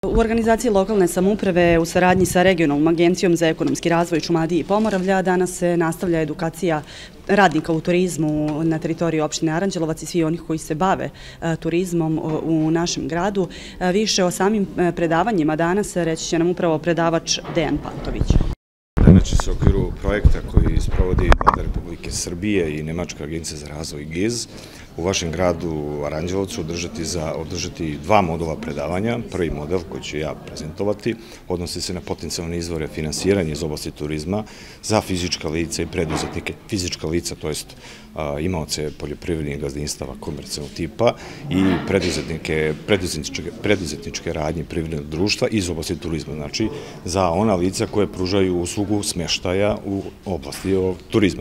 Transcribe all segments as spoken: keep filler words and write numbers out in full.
U organizaciji lokalne samouprave u saradnji sa Regionalnom agencijom za ekonomski razvoj Šumadije i Pomoravlja danas se nastavlja edukacija radnika u turizmu na teritoriji opštine Aranđelovac i svi onih koji se bave turizmom u našem gradu. Više o samim predavanjima danas reći će nam upravo predavač Dejan Pantović. Danas će se u okviru projekta koji sprovodi Vlada Republike Srbije i Nemačka agencija za razvoj G I Z u vašem gradu Aranđelovcu održati, za, održati dva modula predavanja. Prvi model koji ću ja prezentovati odnosi se na potencijalne izvore finansiranja iz oblasti turizma za fizička lica i preduzetnike. Fizička lica, to jest imaoce poljoprivrednih gazdinstava komercijalnog tipa i preduzetnike, preduzetničke, preduzetničke radnje privrednog društva iz oblasti turizma. Znači, za ona lica koje pružaju uslugu smještaja u oblasti turizma.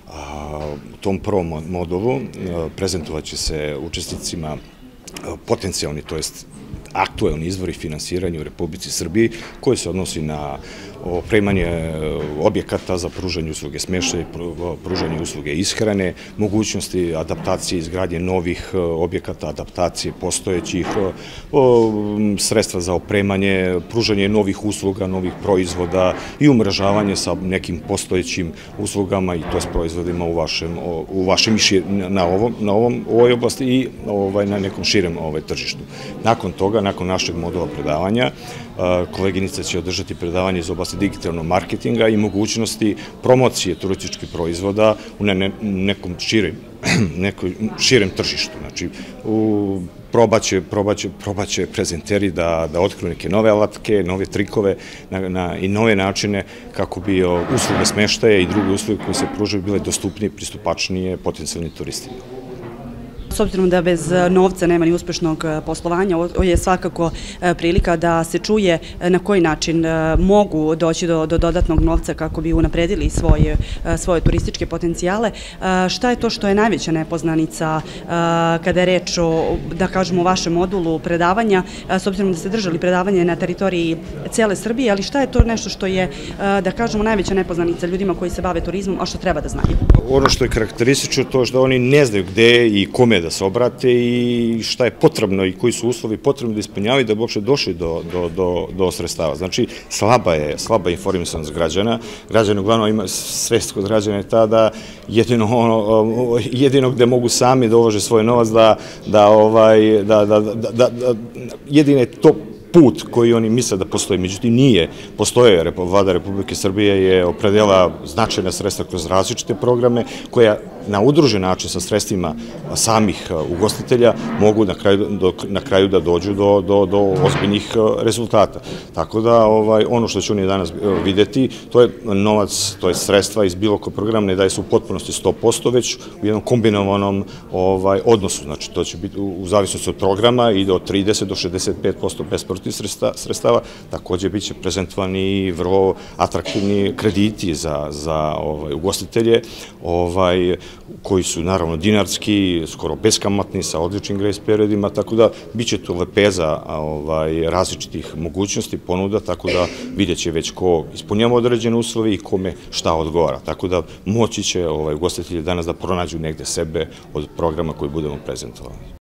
U tom prvom modulu prezentovat će se učesnicima potencijalni, to jest aktuelni izvori finansiranja u Republici Srbiji koji se odnosi na opremanje objekata za pružanje usluge smještaja, pružanje usluge ishrane, mogućnosti adaptacije, izgradnje novih objekata, adaptacije postojećih, sredstva za opremanje, pružanje novih usluga, novih proizvoda i umrežavanje sa nekim postojećim uslugama i to s proizvodima u vašem, u vašem na ovom, na ovom, u ovoj oblasti i ovaj, na nekom širem ovaj, tržištu. Nakon toga, nakon našeg modula predavanja, koleginica će održati predavanje iz oblasti digitalnog marketinga i mogućnosti promocije turističkih proizvoda u nekom širem, nekom širem tržištu. Znači, u probaće, probaće, probaće prezenteri da, da otkriju neke nove alatke, nove trikove na, na, i nove načine kako bi usluge smještaja i druge usluge koje se pružaju bile dostupnije, pristupačnije potencijalnim turistima. S obzirom da bez novca nema ni uspešnog poslovanja, ovo je svakako prilika da se čuje na koji način mogu doći do, do dodatnog novca kako bi unapredili svoje, svoje turističke potencijale. Šta je to što je najveća nepoznanica kada je reč o, da kažemo, o vašem modulu predavanja, s obzirom da ste držali predavanje na teritoriji cele Srbije, ali šta je to nešto što je, da kažemo, najveća nepoznanica ljudima koji se bave turizmom, a što treba da znaju? Ono što je karakteristično to što oni ne znaju gde i kome da se obrate i šta je potrebno i koji su uslovi potrebni da ispunjavaju da bi uopšte došli do, do, do, do sredstava. Znači, slaba je, slaba informisanost građana. Građani uglavnom ima svest kod građana je ta da jedino, ono, jedino gde mogu sami da ulože svoj novac, da, da, ovaj, da, da, da, da, da jedine to put koji oni misle da postoji, međutim nije. Postoje, Vlada Republike Srbije je opredela značajna sredstva kroz različite programe koja na udružen način sa sredstvima samih ugostitelja mogu na kraju, do, na kraju da dođu do, do, do ozbiljnih rezultata. Tako da ovaj, ono što će oni danas videti, to je novac, to je sredstva iz bilo kog programa, ne daje se u potpunosti sto posto, već u jednom kombinovanom ovaj, odnosu. Znači, to će biti u zavisnosti od programa i do trideset do šezdeset pet posto bespovratnih sredstava. Također bit će prezentovani vrlo atraktivni krediti za, za ovaj, ugostitelje, ovaj, koji su naravno dinarski, skoro beskamatni, sa odličnim grejs periodima, tako da bit će to lepeza ovaj, različitih mogućnosti, ponuda, tako da vidjet će već ko ispunjava određene uslove i kome šta odgovara. Tako da moći će ovaj, ugostitelji danas da pronađu negde sebe od programa koji budemo prezentovali.